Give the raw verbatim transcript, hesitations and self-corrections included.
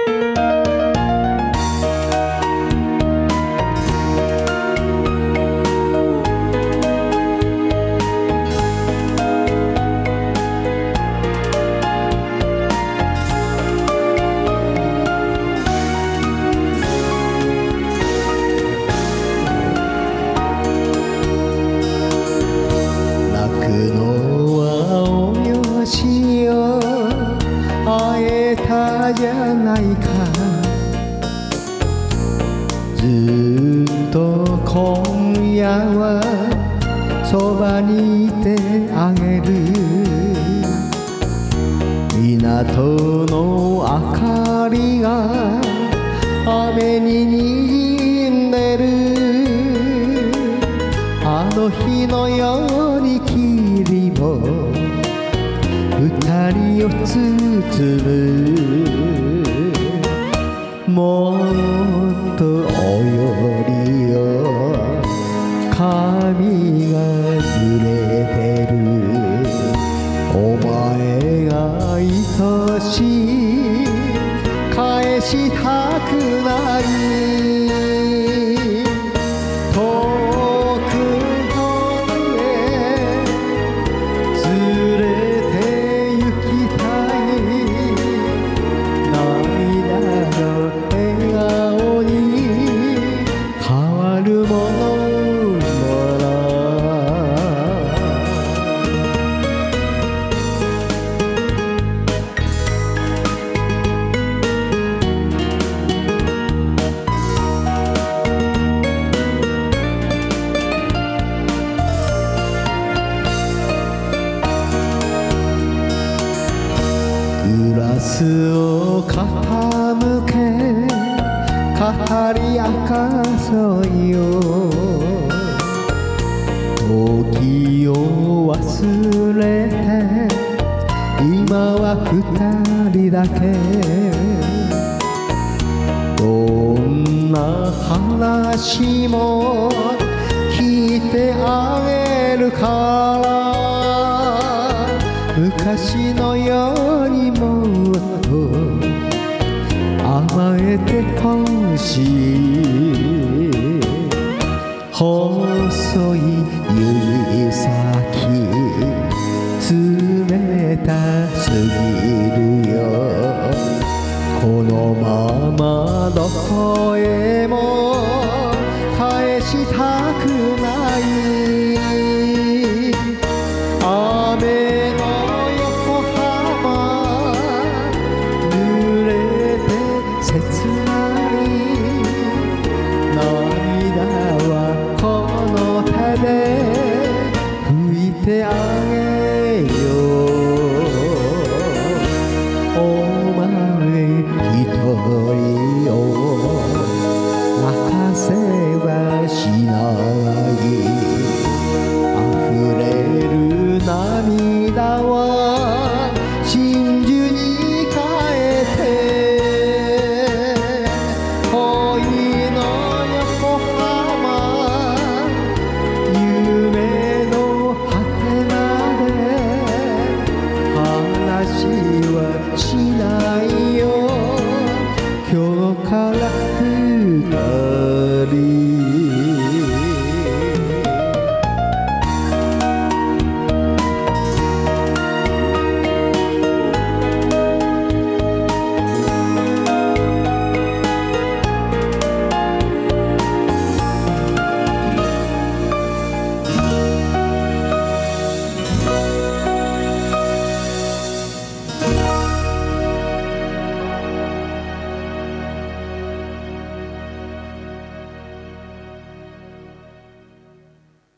じゃないか。ずっと今夜はそばにいてあげる。港の明かりが雨に滲んでる。あの日のように霧も二人を包む。もっとおよりよ髪が揺れてる。お前が愛しい返したくない。遠くの上連れて行きたい。涙の笑顔に変わるものなら。グラスを傾け語り明かそうよ。時を忘れて今は二人だけ。どんな話も聞いてあげるから。昔のようにもっと甘えてほしい。細い指先冷たすぎるよ。このままどこへも返したくない。雨の横浜濡れて切ない涙はこの手で拭いてあげよう。お前一人